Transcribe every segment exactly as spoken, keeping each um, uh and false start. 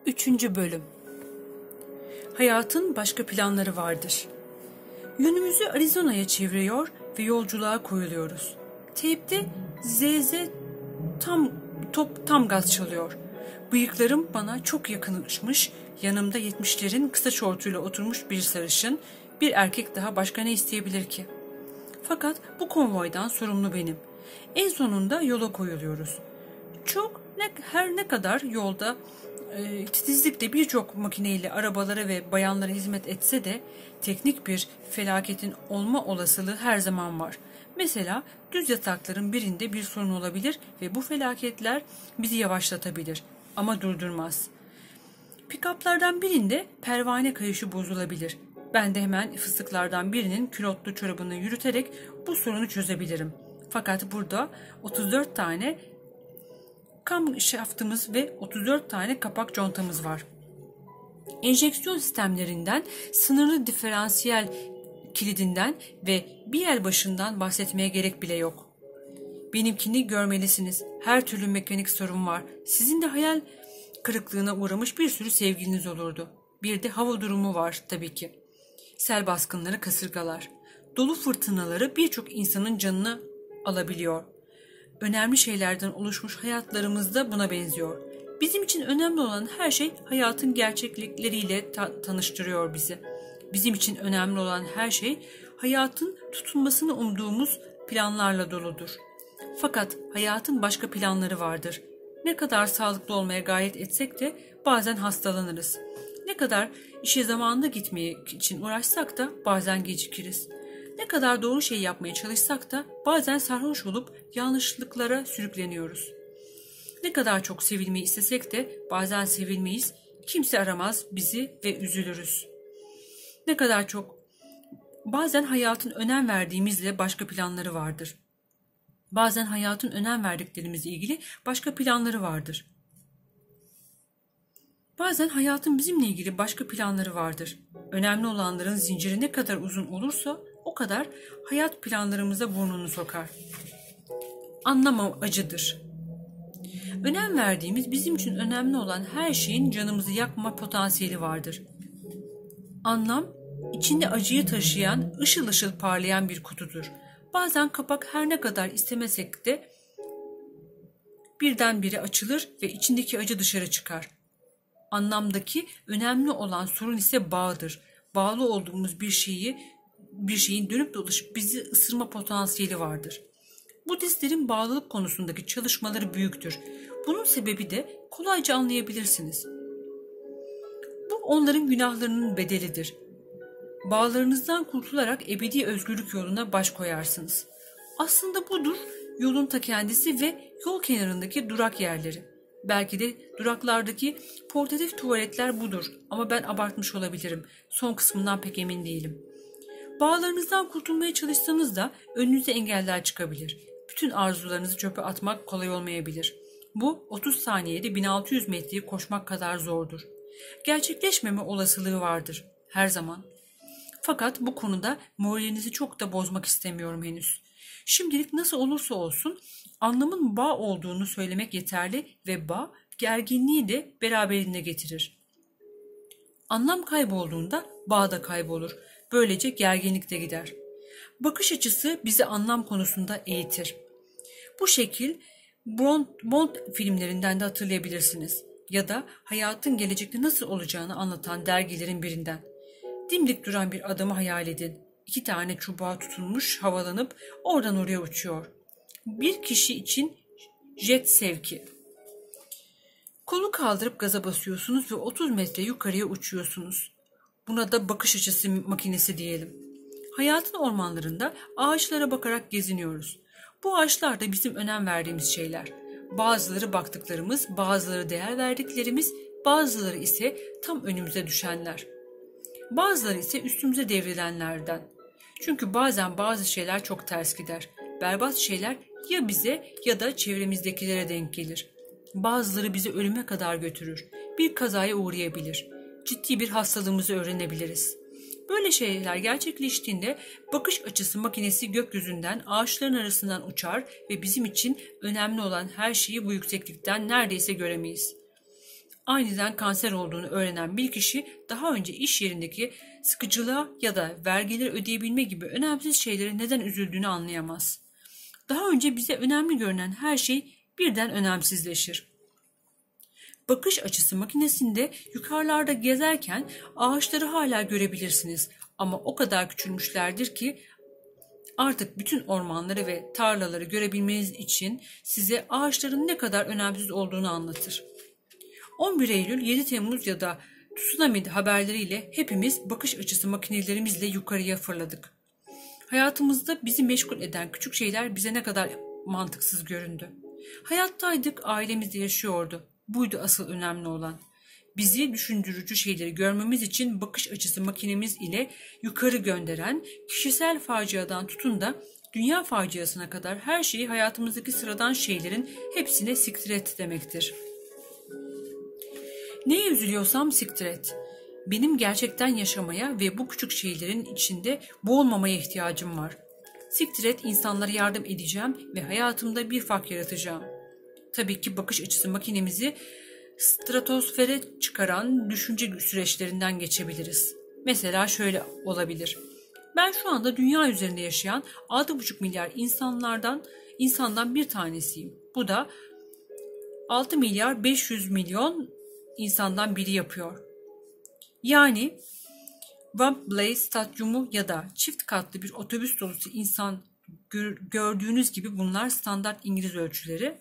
Üçüncü Bölüm. Hayatın başka planları vardır. Yönümüzü Arizona'ya çeviriyor ve yolculuğa koyuluyoruz. Teypte Z Z tam top tam gaz çalıyor. Bıyıklarım bana çok yakınlaşmış, yanımda yetmişlerin kısa şortuyla oturmuş bir sarışın, bir erkek daha başka ne isteyebilir ki? Fakat bu konvoydan sorumlu benim. En sonunda yola koyuluyoruz. Çok ne, her ne kadar yolda e, titizlikle birçok makineyle arabalara ve bayanlara hizmet etse de teknik bir felaketin olma olasılığı her zaman var. Mesela düz yatakların birinde bir sorun olabilir ve bu felaketler bizi yavaşlatabilir ama durdurmaz. Pikaplardan birinde pervane kayışı bozulabilir. Ben de hemen fıstıklardan birinin külotlu çorabını yürüterek bu sorunu çözebilirim. Fakat burada otuz dört tane kam şaftımız ve otuz dört tane kapak contamız var. Enjeksiyon sistemlerinden, sınırlı diferansiyel kilidinden ve bir el başından bahsetmeye gerek bile yok. Benimkini görmelisiniz. Her türlü mekanik sorun var. Sizin de hayal kırıklığına uğramış bir sürü sevgiliniz olurdu. Bir de hava durumu var tabii ki. Sel baskınları, kasırgalar. Dolu fırtınaları birçok insanın canını alabiliyor. Önemli şeylerden oluşmuş hayatlarımız da buna benziyor. Bizim için önemli olan her şey hayatın gerçeklikleriyle ta- tanıştırıyor bizi. Bizim için önemli olan her şey hayatın tutunmasını umduğumuz planlarla doludur. Fakat hayatın başka planları vardır. Ne kadar sağlıklı olmaya gayret etsek de bazen hastalanırız. Ne kadar işe zamanında gitmeye için uğraşsak da bazen gecikiriz. Ne kadar doğru şey yapmaya çalışsak da bazen sarhoş olup yanlışlıklara sürükleniyoruz. Ne kadar çok sevilmeyi istesek de bazen sevilmeyiz, kimse aramaz bizi ve üzülürüz. Ne kadar çok, bazen hayatın önem verdiğimizle başka planları vardır. Bazen hayatın önem verdiklerimizle ilgili başka planları vardır. Bazen hayatın bizimle ilgili başka planları vardır. Önemli olanların zinciri ne kadar uzun olursa o kadar hayat planlarımıza burnunu sokar. Anlam acıdır. Önem verdiğimiz, bizim için önemli olan her şeyin canımızı yakma potansiyeli vardır. Anlam, içinde acıyı taşıyan, ışıl ışıl parlayan bir kutudur. Bazen kapak her ne kadar istemesek de birdenbire açılır ve içindeki acı dışarı çıkar. Anlamdaki önemli olan sorun ise bağdır. Bağlı olduğumuz bir şeyi, bir şeyin dönüp dolaşıp bizi ısırma potansiyeli vardır. Budistlerin bağlılık konusundaki çalışmaları büyüktür. Bunun sebebi de kolayca anlayabilirsiniz. Bu onların günahlarının bedelidir. Bağlarınızdan kurtularak ebedi özgürlük yoluna baş koyarsınız. Aslında budur yolun ta kendisi ve yol kenarındaki durak yerleri. Belki de duraklardaki portatif tuvaletler budur ama ben abartmış olabilirim. Son kısmından pek emin değilim. Bağlarınızdan kurtulmaya çalışsanız da önünüze engeller çıkabilir. Bütün arzularınızı çöpe atmak kolay olmayabilir. Bu otuz saniyede bin altı yüz metreyi koşmak kadar zordur. Gerçekleşmeme olasılığı vardır her zaman. Fakat bu konuda moralinizi çok da bozmak istemiyorum henüz. Şimdilik nasıl olursa olsun anlamın bağ olduğunu söylemek yeterli ve bağ gerginliği de beraberinde getirir. Anlam kaybolduğunda bağ da kaybolur. Böylece gerginlik de gider. Bakış açısı bizi anlam konusunda eğitir. Bu şekil Bond, Bond filmlerinden de hatırlayabilirsiniz. Ya da hayatın gelecekte nasıl olacağını anlatan dergilerin birinden. Dimdik duran bir adamı hayal edin. İki tane çubuğa tutunmuş, havalanıp oradan oraya uçuyor. Bir kişi için jet sevki. Kolu kaldırıp gaza basıyorsunuz ve otuz metre yukarıya uçuyorsunuz. Buna da bakış açısı makinesi diyelim. Hayatın ormanlarında ağaçlara bakarak geziniyoruz. Bu ağaçlar da bizim önem verdiğimiz şeyler. Bazıları baktıklarımız, bazıları değer verdiklerimiz, bazıları ise tam önümüze düşenler. Bazıları ise üstümüze devrilenlerden. Çünkü bazen bazı şeyler çok ters gider. Berbat şeyler ya bize ya da çevremizdekilere denk gelir. Bazıları bizi ölüme kadar götürür. Bir kazaya uğrayabilir. Ciddi bir hastalığımızı öğrenebiliriz. Böyle şeyler gerçekleştiğinde bakış açısı makinesi gökyüzünden, ağaçların arasından uçar ve bizim için önemli olan her şeyi bu yükseklikten neredeyse göremeyiz. Aniden kanser olduğunu öğrenen bir kişi daha önce iş yerindeki sıkıcılığa ya da vergileri ödeyebilme gibi önemsiz şeylere neden üzüldüğünü anlayamaz. Daha önce bize önemli görünen her şey birden önemsizleşir. Bakış açısı makinesinde yukarılarda gezerken ağaçları hala görebilirsiniz ama o kadar küçülmüşlerdir ki artık bütün ormanları ve tarlaları görebilmeniz için size ağaçların ne kadar önemsiz olduğunu anlatır. on bir Eylül, yedi Temmuz ya da tsunami haberleriyle hepimiz bakış açısı makinelerimizle yukarıya fırladık. Hayatımızda bizi meşgul eden küçük şeyler bize ne kadar mantıksız göründü. Hayattaydık, ailemizde yaşıyordu. Buydu asıl önemli olan. Bizi düşündürücü şeyleri görmemiz için bakış açısı makinemiz ile yukarı gönderen, kişisel faciadan tutun da dünya faciasına kadar her şeyi hayatımızdaki sıradan şeylerin hepsine siktir et demektir. Neye üzülüyorsam siktir et. Benim gerçekten yaşamaya ve bu küçük şeylerin içinde boğulmamaya ihtiyacım var. Siktir et, insanlara yardım edeceğim ve hayatımda bir fark yaratacağım. Tabii ki bakış açısı makinemizi stratosfere çıkaran düşünce süreçlerinden geçebiliriz. Mesela şöyle olabilir. Ben şu anda dünya üzerinde yaşayan altı buçuk milyar insanlardan insandan bir tanesiyim. Bu da altı milyar beş yüz milyon insandan biri yapıyor. Yani Wembley Stadyumu ya da çift katlı bir otobüs dolusu insan gördüğünüz gibi bunlar standart İngiliz ölçüleri.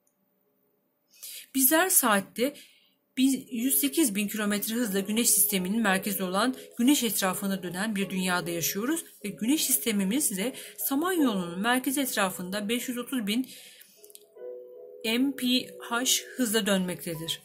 Bizler saatte yüz sekiz bin kilometre hızla Güneş sisteminin merkezi olan Güneş etrafında dönen bir dünyada yaşıyoruz ve Güneş sistemimiz de Samanyolu'nun merkezi etrafında beş yüz otuz bin mph hızla dönmektedir.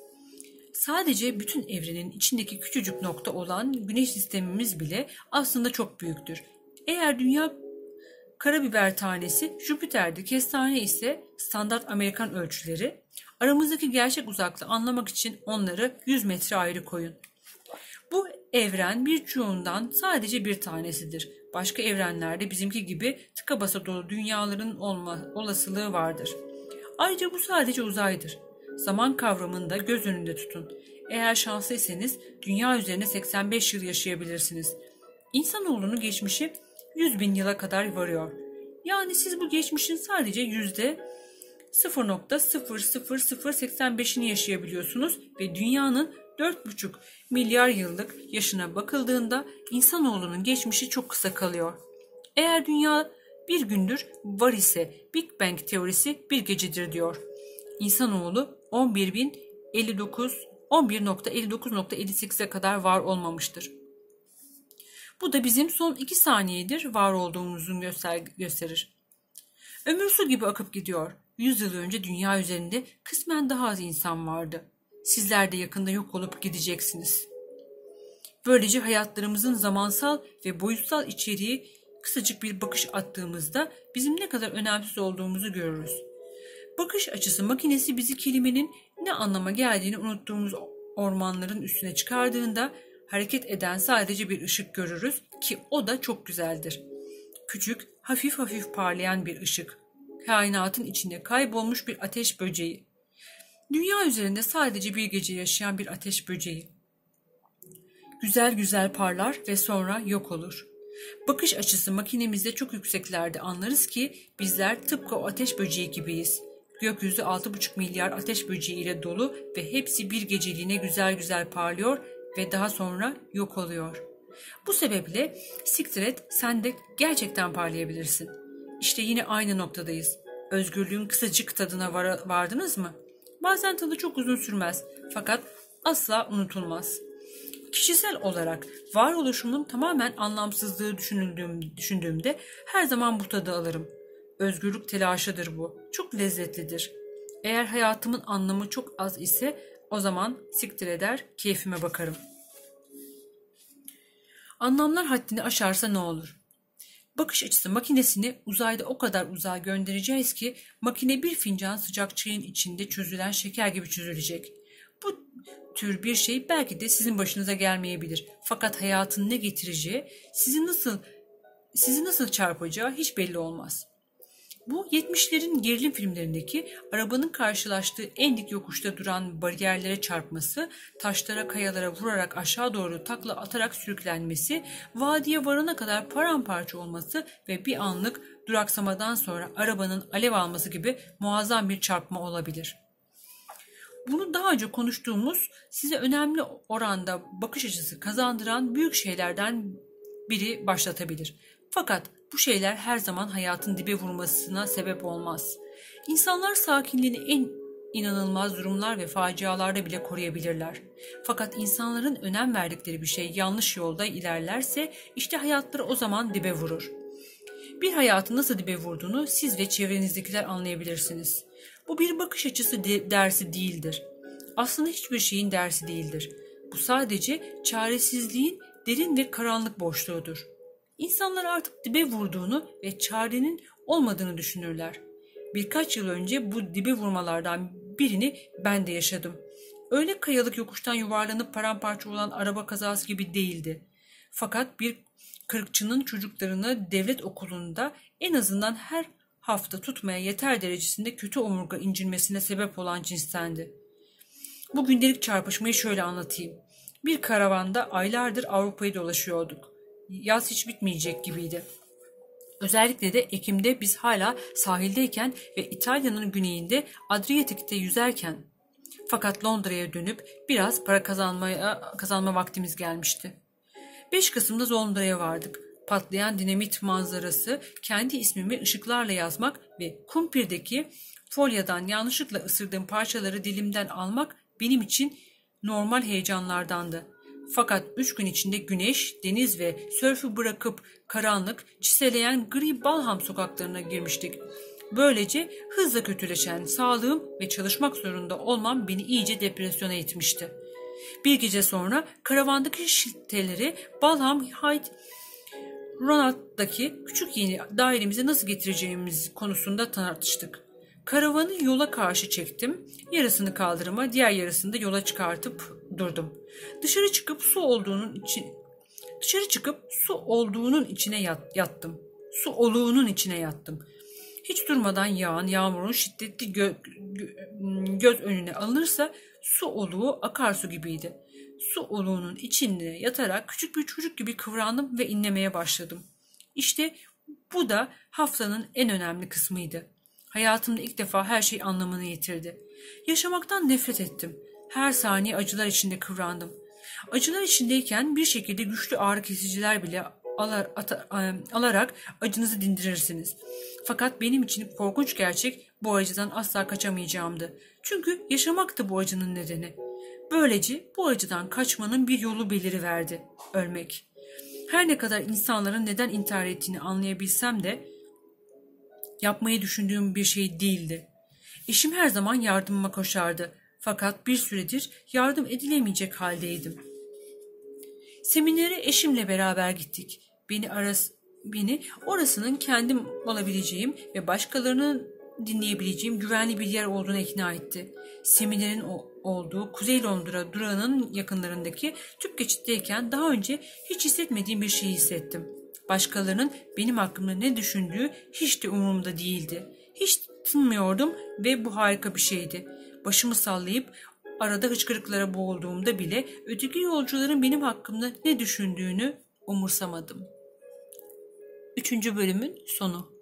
Sadece bütün evrenin içindeki küçücük nokta olan Güneş sistemimiz bile aslında çok büyüktür. Eğer Dünya karabiber tanesi, Jüpiter'de kestane ise standart Amerikan ölçüleri. Aramızdaki gerçek uzaklığı anlamak için onları yüz metre ayrı koyun. Bu evren birçoğundan sadece bir tanesidir. Başka evrenlerde bizimki gibi tıka basa dolu dünyaların olma olasılığı vardır. Ayrıca bu sadece uzaydır. Zaman kavramını da göz önünde tutun. Eğer şanslıysanız dünya üzerine seksen beş yıl yaşayabilirsiniz. İnsanoğlunun geçmişi yüz bin yıla kadar varıyor. Yani siz bu geçmişin sadece yüzde sıfır nokta sıfır sıfır sıfır seksen beşini yaşayabiliyorsunuz ve dünyanın dört buçuk milyar yıllık yaşına bakıldığında insanoğlunun geçmişi çok kısa kalıyor. Eğer dünya bir gündür var ise Big Bang teorisi bir gecedir diyor. İnsanoğlu on bir bin elli dokuz on bir nokta elli dokuz nokta elli sekize kadar var olmamıştır. Bu da bizim son iki saniyedir var olduğumuzun göster gösterir. Ömür su gibi akıp gidiyor. yüz yıl önce dünya üzerinde kısmen daha az insan vardı. Sizler de yakında yok olup gideceksiniz. Böylece hayatlarımızın zamansal ve boyutsal içeriği kısacık bir bakış attığımızda bizim ne kadar önemsiz olduğumuzu görürüz. Bakış açısı makinesi bizi kelimenin ne anlama geldiğini unuttuğumuz ormanların üstüne çıkardığında hareket eden sadece bir ışık görürüz ki o da çok güzeldir. Küçük, hafif hafif parlayan bir ışık. Kainatın içinde kaybolmuş bir ateş böceği. Dünya üzerinde sadece bir gece yaşayan bir ateş böceği. Güzel güzel parlar ve sonra yok olur. Bakış açısı makinemizde çok yükseklerde anlarız ki bizler tıpkı o ateş böceği gibiyiz. Gökyüzü altı buçuk milyar ateş böceği ile dolu ve hepsi bir geceliğine güzel güzel parlıyor ve daha sonra yok oluyor. Bu sebeple siktir et, sen de gerçekten parlayabilirsin. İşte yine aynı noktadayız. Özgürlüğün kısacık tadına var vardınız mı? Bazen tadı çok uzun sürmez fakat asla unutulmaz. Kişisel olarak varoluşumun tamamen anlamsızlığı düşünüldüğüm, düşündüğümde her zaman bu tadı alırım. Özgürlük telaşıdır bu. Çok lezzetlidir. Eğer hayatımın anlamı çok az ise o zaman siktir eder, keyfime bakarım. Anlamlar haddini aşarsa ne olur? Bakış açısı makinesini uzayda o kadar uzağa göndereceğiz ki makine bir fincan sıcak çayın içinde çözülen şeker gibi çözülecek. Bu tür bir şey belki de sizin başınıza gelmeyebilir. Fakat hayatın ne getireceği, sizi nasıl sizi nasıl çarpacağı hiç belli olmaz. Bu yetmişlerin gerilim filmlerindeki arabanın karşılaştığı en dik yokuşta duran bariyerlere çarpması, taşlara kayalara vurarak aşağı doğru takla atarak sürüklenmesi, vadiye varana kadar paramparça olması ve bir anlık duraksamadan sonra arabanın alev alması gibi muazzam bir çarpma olabilir. Bunu daha önce konuştuğumuz, size önemli oranda bakış açısı kazandıran büyük şeylerden biri başlatabilir. Fakat bu şeyler her zaman hayatın dibe vurmasına sebep olmaz. İnsanlar sakinliğini en inanılmaz durumlar ve facialarda bile koruyabilirler. Fakat insanların önem verdikleri bir şey yanlış yolda ilerlerse işte hayatları o zaman dibe vurur. Bir hayatın nasıl dibe vurduğunu siz ve çevrenizdekiler anlayabilirsiniz. Bu bir bakış açısı de- dersi değildir. Aslında hiçbir şeyin dersi değildir. Bu sadece çaresizliğin derin ve karanlık boşluğudur. İnsanlar artık dibe vurduğunu ve çarenin olmadığını düşünürler. Birkaç yıl önce bu dibe vurmalardan birini ben de yaşadım. Öyle kayalık yokuştan yuvarlanıp paramparça olan araba kazası gibi değildi. Fakat bir kırıkçının çocuklarını devlet okulunda en azından her hafta tutmaya yeter derecesinde kötü omurga incinmesine sebep olan cinstendi. Bu gündelik çarpışmayı şöyle anlatayım. Bir karavanda aylardır Avrupa'yı dolaşıyorduk. Yaz hiç bitmeyecek gibiydi. Özellikle de Ekim'de biz hala sahildeyken ve İtalya'nın güneyinde Adriyatik'te yüzerken. Fakat Londra'ya dönüp biraz para kazanmaya kazanma vaktimiz gelmişti. beş Kasım'da Londra'ya vardık. Patlayan dinamit manzarası, kendi ismimi ışıklarla yazmak ve kumpir'deki folyadan yanlışlıkla ısırdığım parçaları dilimden almak benim için normal heyecanlardandı. Fakat üç gün içinde güneş, deniz ve sörfü bırakıp karanlık, çiseleyen gri Balham sokaklarına girmiştik. Böylece hızla kötüleşen sağlığım ve çalışmak zorunda olmam beni iyice depresyona itmişti. Bir gece sonra karavandaki şilteleri Balham Hyde Ronald'daki küçük yeni dairemize nasıl getireceğimiz konusunda tartıştık. Karavanı yola karşı çektim. Yarısını kaldırıma, diğer yarısını da yola çıkartıp durdum. Dışarı çıkıp su olduğunun için dışarı çıkıp su olduğunun içine yat, yattım. Su oluğunun içine yattım. Hiç durmadan yağan yağmurun şiddetli gö, gö, göz önüne alınırsa su oluğu akarsu gibiydi. Su oluğunun içinde yatarak küçük bir çocuk gibi kıvrandım ve inlemeye başladım. İşte bu da haftanın en önemli kısmıydı. Hayatımda ilk defa her şey anlamını yitirdi. Yaşamaktan nefret ettim. Her saniye acılar içinde kıvrandım. Acılar içindeyken bir şekilde güçlü ağrı kesiciler bile alar, ata, alarak acınızı dindirirsiniz. Fakat benim için korkunç gerçek bu acıdan asla kaçamayacağımdı. Çünkü yaşamaktı bu acının nedeni. Böylece bu acıdan kaçmanın bir yolu beliriverdi. Ölmek. Her ne kadar insanların neden intihar ettiğini anlayabilsem de yapmayı düşündüğüm bir şey değildi. Eşim her zaman yardımıma koşardı. Fakat bir süredir yardım edilemeyecek haldeydim. Seminere eşimle beraber gittik. Beni, aras, beni orasının kendim olabileceğim ve başkalarının dinleyebileceğim güvenli bir yer olduğuna ikna etti. Seminerin olduğu Kuzey Londra durağının yakınlarındaki tüp geçitteyken daha önce hiç hissetmediğim bir şeyi hissettim. Başkalarının benim hakkımda ne düşündüğü hiç de umurumda değildi. Hiç tınmıyordum ve bu harika bir şeydi. Başımı sallayıp arada hıçkırıklara boğulduğumda bile öteki yolcuların benim hakkımda ne düşündüğünü umursamadım. Üçüncü bölümün sonu.